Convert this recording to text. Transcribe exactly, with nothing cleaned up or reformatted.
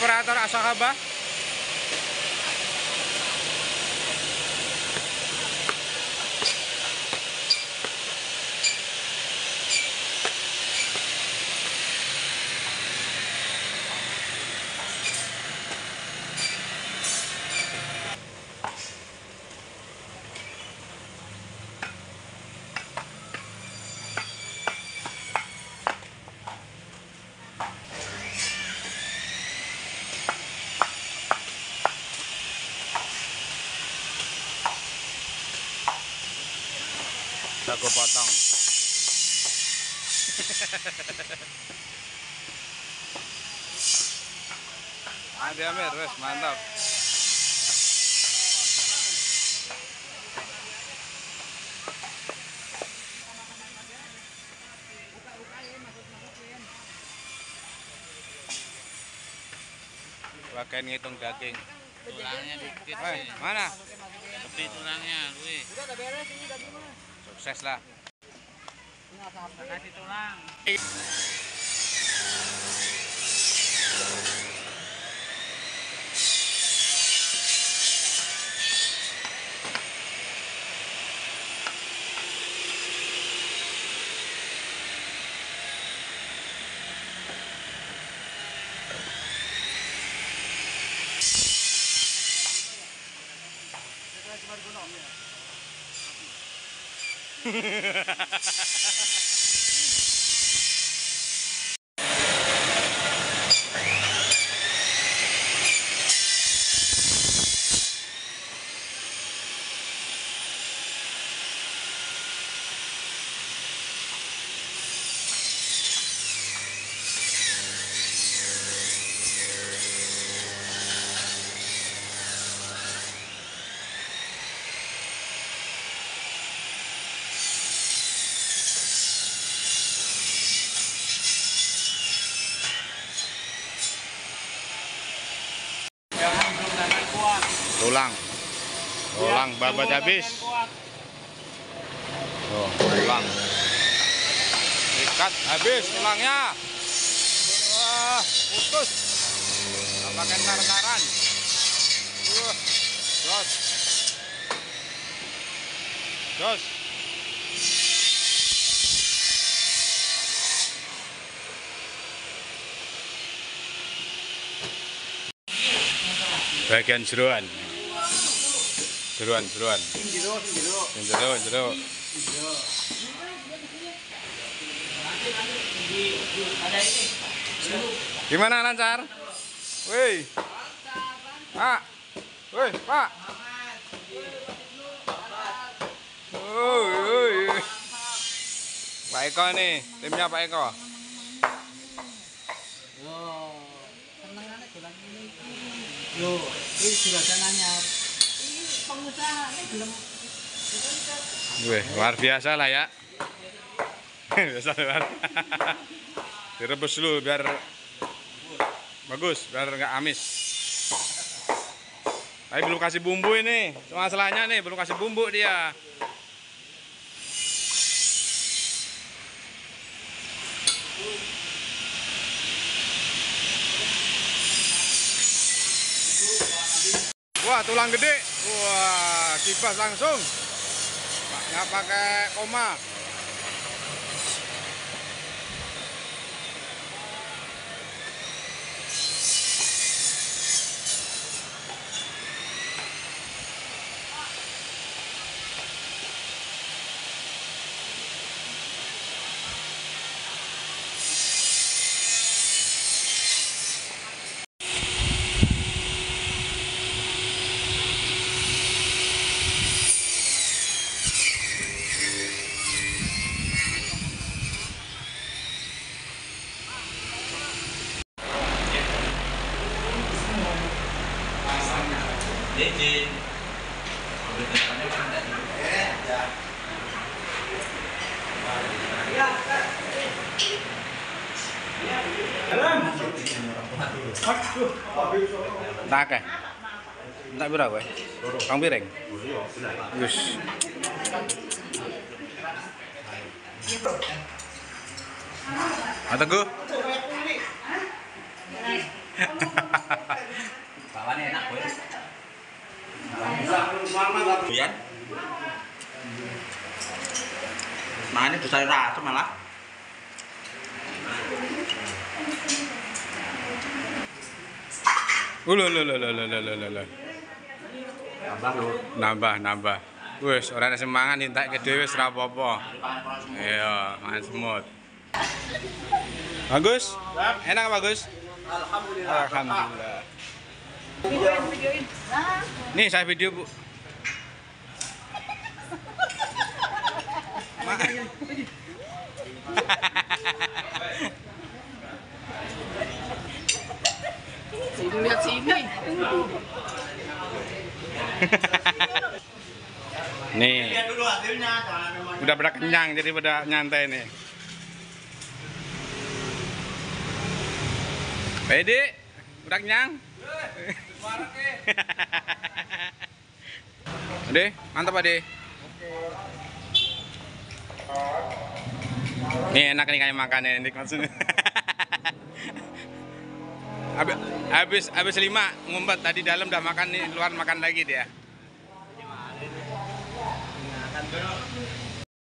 operator Asakaba. Aku potong. Ada Amir, wes mantap. Pakai ngitung daging. Tulangnya dikit. Hey, mana? Tapi tulangnya, Lui. Sukses lah. Kasih tulang. Tulang. Tulang babat habis. Oh, tulang. Ikat habis tulangnya. Wah, putus. Nggak pakai tar-taran. Wah, jos. Jos. Bagian jeroan. Jeroan, jeroan. Jero, jero. Jero, jero. Ada ini. Gimana lancar? Woi. Pak. Woi, Pak. Woi, woi. Pak Eko nih, timnya Pak Eko. Yo, senengannya dolan ini. Yo, ini suasananya. Ini pengusaha ini belum. Wih, luar biasa lah ya. Biasa luar. Direbus dulu biar bagus, biar nggak amis. Tapi belum kasih bumbu ini. Masalahnya nih, belum kasih bumbu dia. Wah, tulang gede. Wah, kibas langsung. Nggak pakai koma. Licin. Tak ya? Tak berapa? Kang piring. Gus. Atau gue? Bawaannya enak, Boy. Doyan. Mangannya besar rasa malah. Ulu lu lu lu lu lu lu lu. Tambah lho. Nambah nambah. Wis ora ada semangat entek ke dhewe wis ora apa-apa. Iya, mangan semut. Bagus? Enak bagus? Alhamdulillah. Alhamdulillah. Videoin, videoin. Nah, Nih saya video, Bu. Ma. sini lihat sini. Nih, Lihat dulu hasilnya, jangan memang. udah pada kenyang jadi pada nyantai nih. Pede, udah kenyang? Ade, mantap Ade. Nih enak nih kayak makannya nih maksudnya. habis, habis habis lima ngumpet tadi dalam udah makan nih luar makan lagi dia. Kan